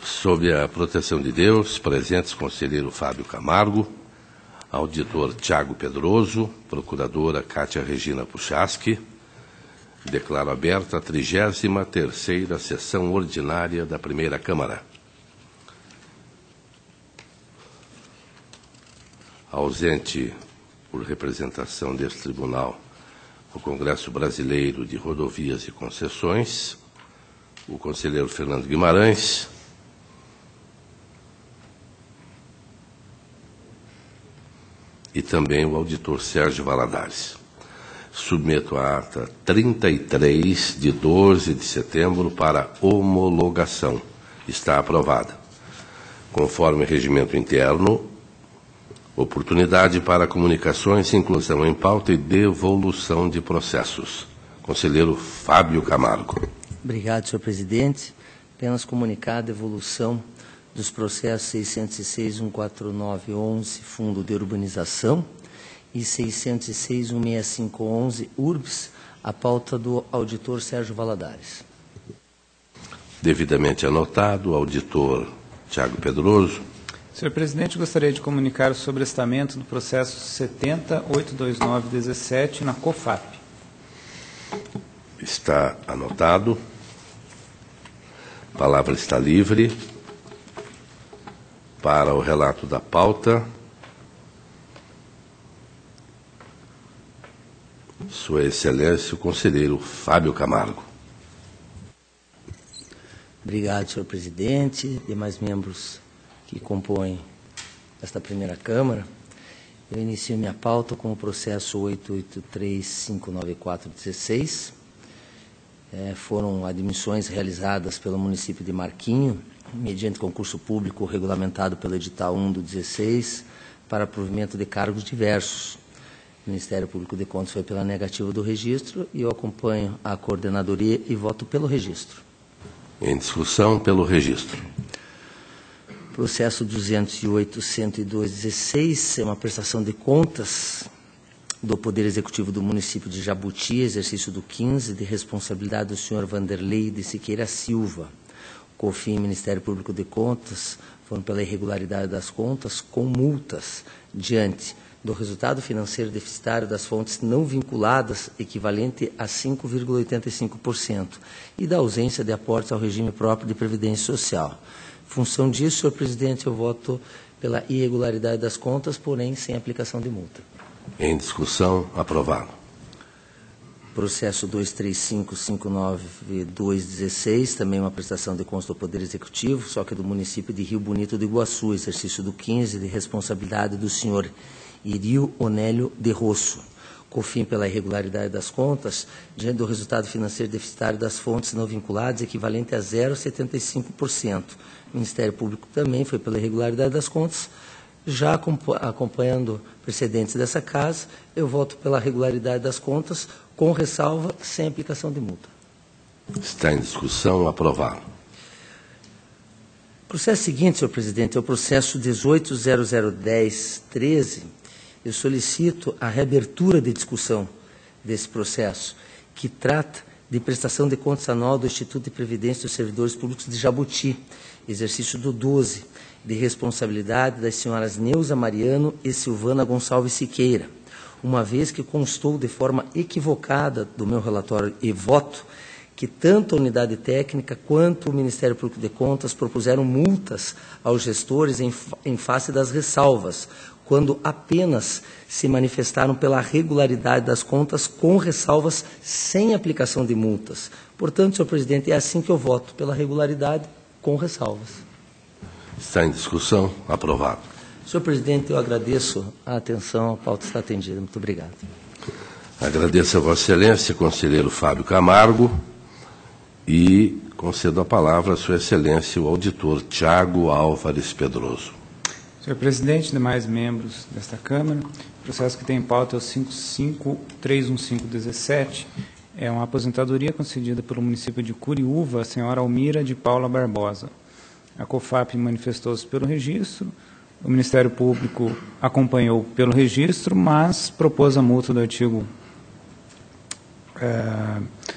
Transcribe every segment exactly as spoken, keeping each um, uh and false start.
Sob a proteção de Deus, presentes conselheiro Fábio Camargo, auditor Tiago Pedroso, procuradora Cátia Regina Puchaski, declaro aberta a trigésima terceira sessão ordinária da Primeira Câmara. Ausente por representação deste tribunal o Congresso Brasileiro de Rodovias e Concessões, o conselheiro Fernando Guimarães, e também o auditor Sérgio Valadares. Submeto a ata trinta e três de doze de setembro para homologação. Está aprovada. Conforme regimento interno, oportunidade para comunicações, inclusão em pauta e devolução de processos. Conselheiro Fábio Camargo. Obrigado, senhor presidente. Apenas comunicar a devolução dos processos seiscentos e seis, cento e quarenta e nove, onze, Fundo de Urbanização, e seiscentos e seis, cento e sessenta e cinco, onze, Urbs, a pauta do auditor Sérgio Valadares. Devidamente anotado, o auditor Tiago Pedroso. Senhor presidente, gostaria de comunicar o sobrestamento do processo setenta mil oitocentos e vinte e nove dezessete na COFAP. Está anotado. A palavra está livre. Para o relato da pauta, Sua Excelência, o conselheiro Fábio Camargo. Obrigado, senhor presidente, demais membros que compõem esta primeira Câmara. Eu inicio minha pauta com o processo oito oito três cinco nove quatro dezesseis. É, foram admissões realizadas pelo município de Marquinho, mediante concurso público regulamentado pelo edital um do dezesseis, para provimento de cargos diversos. O Ministério Público de Contas foi pela negativa do registro e eu acompanho a coordenadoria e voto pelo registro. Em discussão, pelo registro. Processo duzentos e oito, cento e dois, dezesseis, é uma prestação de contas do Poder Executivo do município de Jabuti, exercício do quinze, de responsabilidade do senhor Vanderlei de Siqueira Silva. COFIN e Ministério Público de Contas foram pela irregularidade das contas com multas diante do resultado financeiro deficitário das fontes não vinculadas, equivalente a cinco vírgula oitenta e cinco por cento, e da ausência de aportes ao regime próprio de previdência social. Em função disso, senhor presidente, eu voto pela irregularidade das contas, porém sem aplicação de multa. Em discussão, aprovado. Processo dois três cinco cinco nove dois dezesseis, também uma prestação de contas do Poder Executivo, só que do município de Rio Bonito do Iguaçu, exercício do quinze, de responsabilidade do senhor Irio Onélio de Rosso. COFIN pela irregularidade das contas, diante do resultado financeiro deficitário das fontes não vinculadas, equivalente a zero vírgula setenta e cinco por cento. O Ministério Público também foi pela irregularidade das contas. Já acompanhando precedentes dessa casa, eu voto pela regularidade das contas, com ressalva, sem aplicação de multa. Está em discussão, aprovado. O processo seguinte, senhor presidente, é o processo dezoito zero zero dez treze. Eu solicito a reabertura de discussão desse processo, que trata de prestação de contas anual do Instituto de Previdência dos Servidores Públicos de Jabuti, exercício do doze, de responsabilidade das senhoras Neuza Mariano e Silvana Gonçalves Siqueira, uma vez que constou de forma equivocada do meu relatório e voto que tanto a unidade técnica quanto o Ministério Público de Contas propuseram multas aos gestores em, em face das ressalvas, quando apenas se manifestaram pela regularidade das contas com ressalvas sem aplicação de multas. Portanto, senhor presidente, é assim que eu voto, pela regularidade com ressalvas. Está em discussão, aprovado. Senhor presidente, eu agradeço a atenção, a pauta está atendida. Muito obrigado. Agradeço a Vossa Excelência, conselheiro Fábio Camargo, e concedo a palavra a Sua Excelência, o auditor Tiago Álvares Pedroso. Senhor presidente, demais membros desta Câmara, o processo que tem em pauta é o cinco cinco três um cinco dezessete, é uma aposentadoria concedida pelo município de Curiúva, a senhora Almira de Paula Barbosa. A COFAP manifestou-se pelo registro, o Ministério Público acompanhou pelo registro, mas propôs a multa do artigo é,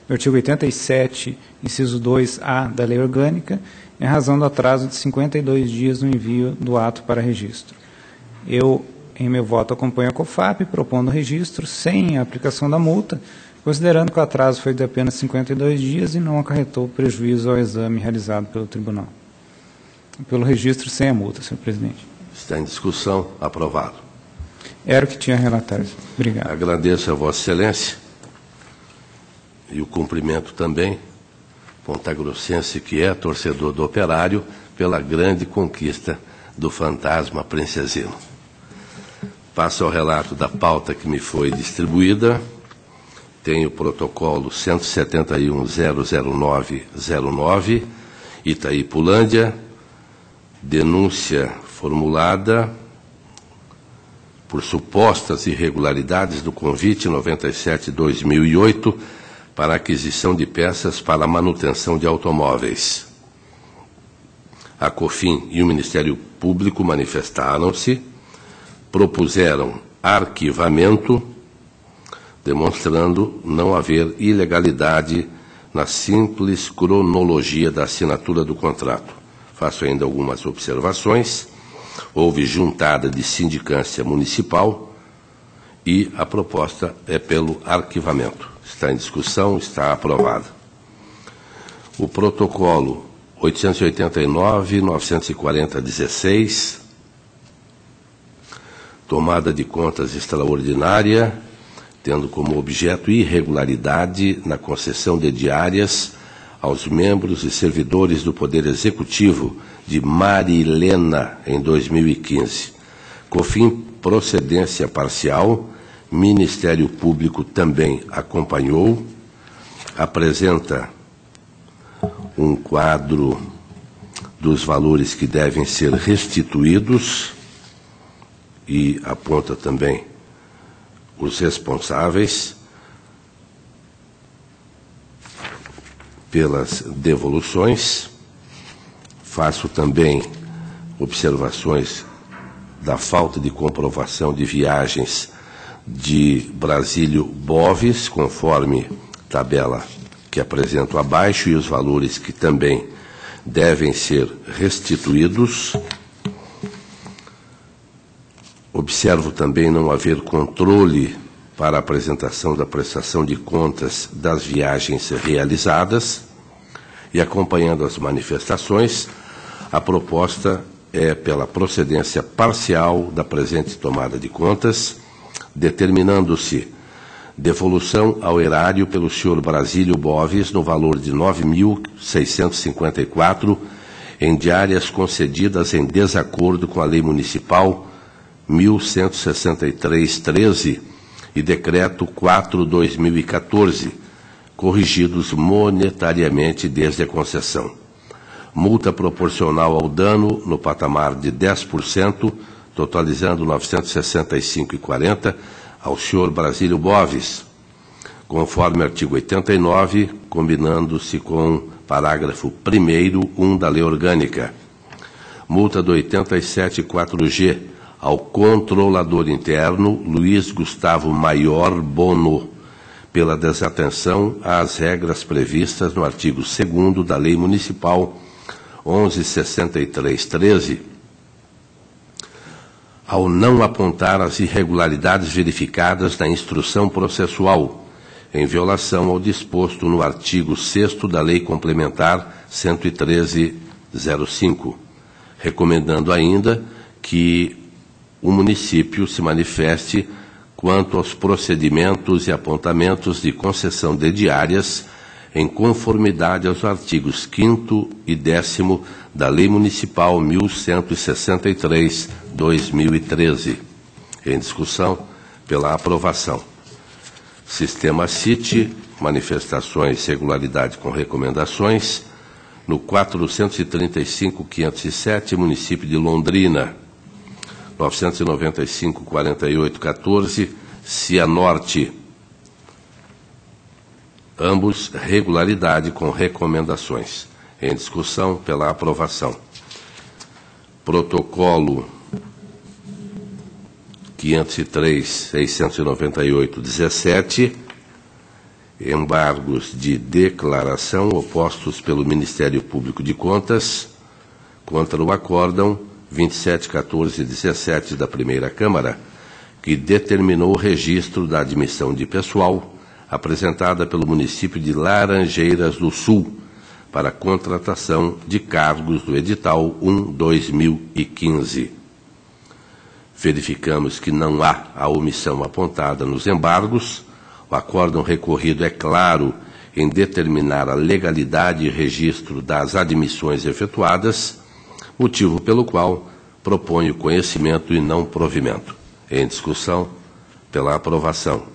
do artigo oitenta e sete, inciso dois A da Lei Orgânica, em razão do atraso de cinquenta e dois dias no envio do ato para registro. Eu, em meu voto, acompanho a COFAP, propondo o registro sem a aplicação da multa, considerando que o atraso foi de apenas cinquenta e dois dias e não acarretou prejuízo ao exame realizado pelo tribunal. Pelo registro sem a multa, senhor presidente. Está em discussão. Aprovado. Era o que tinha a relatar. Obrigado. Agradeço a Vossa Excelência e o cumprimento também, pontagrossense que é, torcedor do Operário, pela grande conquista do fantasma princesino. Passo ao relato da pauta que me foi distribuída. Tem o protocolo cento e setenta e um zero zero nove zero nove, Itaipulândia, denúncia formulada por supostas irregularidades do convite noventa e sete barra dois mil e oito para aquisição de peças para manutenção de automóveis. A COFIN e o Ministério Público manifestaram-se, propuseram arquivamento, demonstrando não haver ilegalidade na simples cronologia da assinatura do contrato. Faço ainda algumas observações. Houve juntada de sindicância municipal e a proposta é pelo arquivamento. Está em discussão, está aprovada. O protocolo oitocentos e oitenta e nove, novecentos e quarenta, dezesseis, tomada de contas extraordinária, tendo como objeto irregularidade na concessão de diárias aos membros e servidores do Poder Executivo de Marilena em dois mil e quinze. COFIN, procedência parcial, Ministério Público também acompanhou, apresenta um quadro dos valores que devem ser restituídos e aponta também os responsáveis pelas devoluções. Faço também observações da falta de comprovação de viagens de Brasílio Boves, conforme tabela que apresento abaixo, e os valores que também devem ser restituídos. Observo também não haver controle para a apresentação da prestação de contas das viagens realizadas, e acompanhando as manifestações, a proposta é pela procedência parcial da presente tomada de contas, determinando-se devolução ao erário pelo senhor Brasílio Boves no valor de nove mil seiscentos e cinquenta e quatro em diárias concedidas em desacordo com a Lei Municipal mil cento e sessenta e três barra treze e Decreto quatro barra dois mil e quatorze, corrigidos monetariamente desde a concessão. Multa proporcional ao dano no patamar de dez por cento, totalizando novecentos e sessenta e cinco reais e quarenta centavos ao senhor Brasílio Boves, conforme artigo oitenta e nove, combinando-se com parágrafo primeiro, um da Lei Orgânica. Multa do oitenta e sete quatro G ao controlador interno Luiz Gustavo Maior Bono, pela desatenção às regras previstas no artigo segundo da Lei Municipal onze mil sessenta e três barra treze, ao não apontar as irregularidades verificadas na instrução processual, em violação ao disposto no artigo sexto da Lei Complementar cento e treze barra zero cinco, recomendando ainda que o município se manifeste quanto aos procedimentos e apontamentos de concessão de diárias em conformidade aos artigos quinto e décimo da Lei Municipal mil cento e sessenta e três barra dois mil e treze. Em discussão pela aprovação. Sistema C I T, manifestações, regularidade com recomendações, no quatrocentos e trinta e cinco, quinhentos e sete, município de Londrina, novecentos e noventa e cinco, quarenta e oito, quatorze, Cianorte, ambos regularidade com recomendações. Em discussão pela aprovação. Protocolo quinhentos e três, seiscentos e noventa e oito, dezessete, embargos de declaração opostos pelo Ministério Público de Contas contra o acórdão vinte e sete, quatorze e dezessete da Primeira Câmara, que determinou o registro da admissão de pessoal apresentada pelo município de Laranjeiras do Sul para contratação de cargos do edital um barra dois mil e quinze. Verificamos que não há a omissão apontada nos embargos. O acórdão recorrido é claro em determinar a legalidade e registro das admissões efetuadas, motivo pelo qual propõe o conhecimento e não provimento. Em discussão, pela aprovação.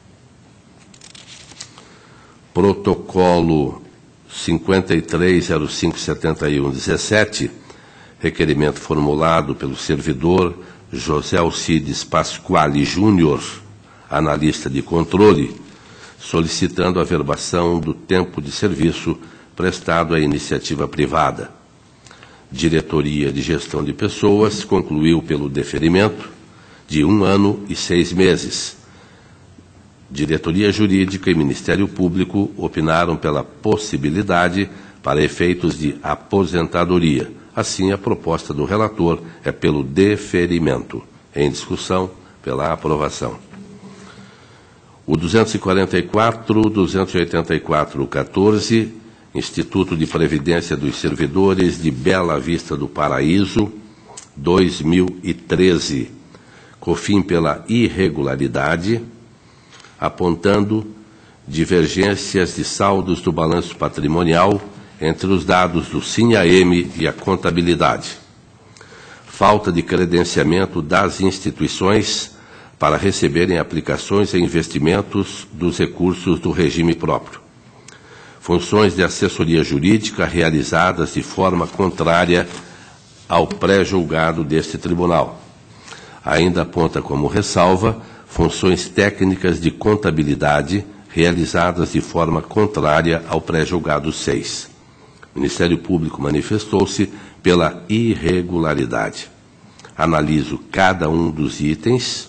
Protocolo cinquenta e três zero cinco setenta e um dezessete, requerimento formulado pelo servidor José Alcides Pasquale Júnior, analista de controle, solicitando a averbação do tempo de serviço prestado à iniciativa privada. Diretoria de Gestão de Pessoas concluiu pelo deferimento de um ano e seis meses. Diretoria Jurídica e Ministério Público opinaram pela possibilidade para efeitos de aposentadoria. Assim, a proposta do relator é pelo deferimento. Em discussão, pela aprovação. O duzentos e quarenta e quatro, duzentos e oitenta e quatro, quatorze, Instituto de Previdência dos Servidores de Bela Vista do Paraíso, dois mil e treze. COFIN pela irregularidade, apontando divergências de saldos do balanço patrimonial entre os dados do SINHAEM e a contabilidade. Falta de credenciamento das instituições para receberem aplicações e investimentos dos recursos do regime próprio. Funções de assessoria jurídica realizadas de forma contrária ao pré-julgado deste tribunal. Ainda aponta como ressalva funções técnicas de contabilidade realizadas de forma contrária ao pré-julgado seis. O Ministério Público manifestou-se pela irregularidade. Analiso cada um dos itens,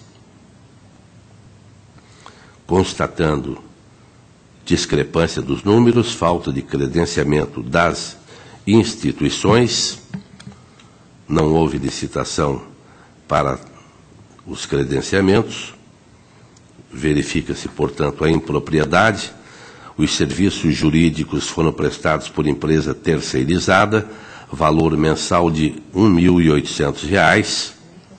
constatando discrepância dos números, falta de credenciamento das instituições, não houve licitação para os credenciamentos, verifica-se, portanto, a impropriedade, os serviços jurídicos foram prestados por empresa terceirizada, valor mensal de um mil e oitocentos reais,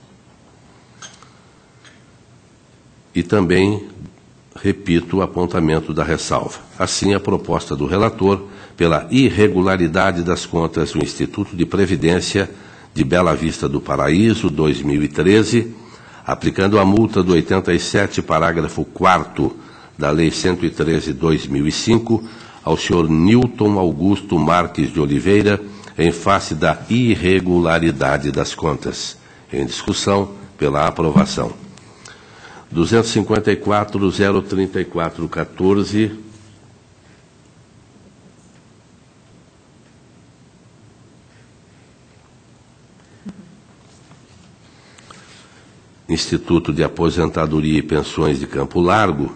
e também, repito, o apontamento da ressalva. Assim, a proposta do relator pela irregularidade das contas do Instituto de Previdência de Bela Vista do Paraíso, dois mil e treze, aplicando a multa do oitenta e sete, parágrafo quarto da Lei cento e treze de dois mil e cinco, ao senhor Nilton Augusto Marques de Oliveira, em face da irregularidade das contas. Em discussão, pela aprovação. duzentos e cinquenta e quatro, zero trinta e quatro, quatorze. Instituto de Aposentadoria e Pensões de Campo Largo,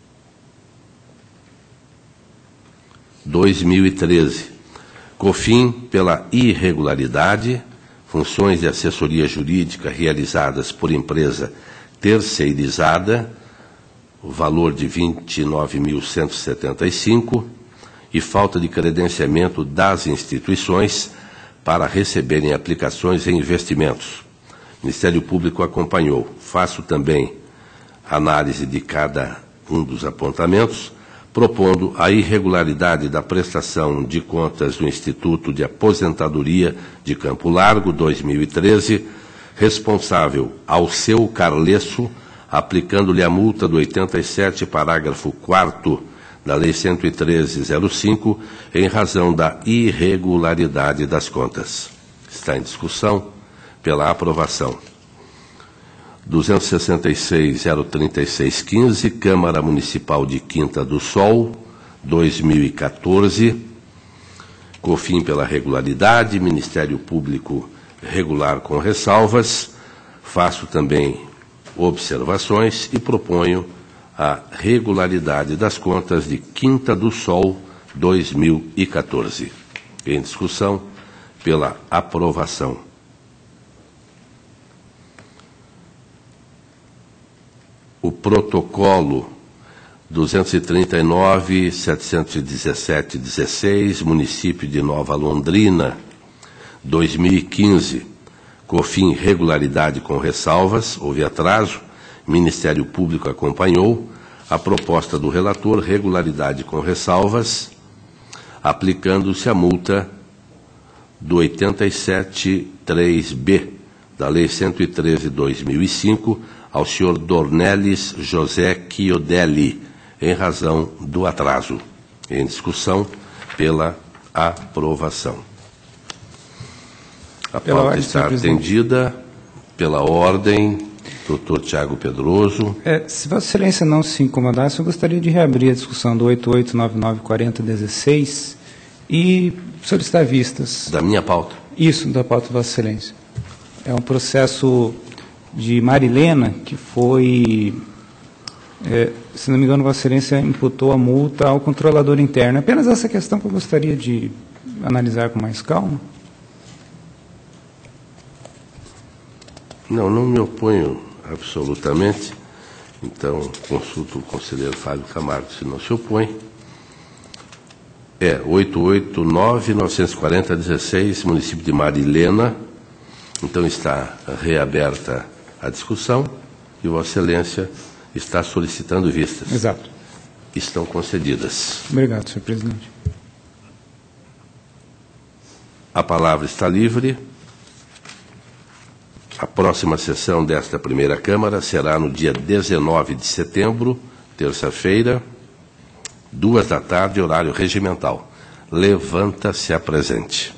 dois mil e treze. COFIN pela irregularidade, funções de assessoria jurídica realizadas por empresa terceirizada, o valor de vinte e nove mil cento e setenta e cinco, e falta de credenciamento das instituições para receberem aplicações em investimentos. O Ministério Público acompanhou. Faço também análise de cada um dos apontamentos, propondo a irregularidade da prestação de contas do Instituto de Aposentadoria de Campo Largo, dois mil e treze, responsável ao seu Carlesso, aplicando-lhe a multa do oitenta e sete, parágrafo quarto da Lei cento e treze, zero cinco, em razão da irregularidade das contas. Está em discussão pela aprovação. duzentos e sessenta e seis, zero trinta e seis, quinze, Câmara Municipal de Quinta do Sol, dois mil e quatorze, COFIN pela regularidade, Ministério Público regular com ressalvas. Faço também observações e proponho a regularidade das contas de Quinta do Sol dois mil e quatorze. Em discussão, pela aprovação. O protocolo duzentos e trinta e nove, setecentos e dezessete, dezesseis, município de Nova Londrina, dois mil e quinze, COFIN regularidade com ressalvas, houve atraso, Ministério Público acompanhou, a proposta do relator, regularidade com ressalvas, aplicando-se a multa do oitenta e sete três B da Lei cento e treze de dois mil e cinco ao senhor Dornelis José Chiodelli, em razão do atraso. Em discussão, pela aprovação. A Pela pauta ordem, está senhor presidente. atendida pela ordem. Doutor Tiago Pedroso. É, se Vossa Excelência não se incomodasse, eu gostaria de reabrir a discussão do oito oito nove nove quatro zero um seis e solicitar vistas. Da minha pauta. Isso, da pauta de Vossa Excelência. É um processo de Marilena que foi, é, se não me engano, Vossa Excelência imputou a multa ao controlador interno. Apenas essa questão que eu gostaria de analisar com mais calma. Não, não me oponho absolutamente. Então, consulto o conselheiro Fábio Camargo, se não se opõe. É, oito oito nove nove quatro zero um seis, município de Marilena. Então, está reaberta a discussão e Vossa Excelência está solicitando vistas. Exato. Estão concedidas. Obrigado, senhor presidente. A palavra está livre. A próxima sessão desta primeira Câmara será no dia dezenove de setembro, terça-feira, duas da tarde, horário regimental. Levanta-se a presente.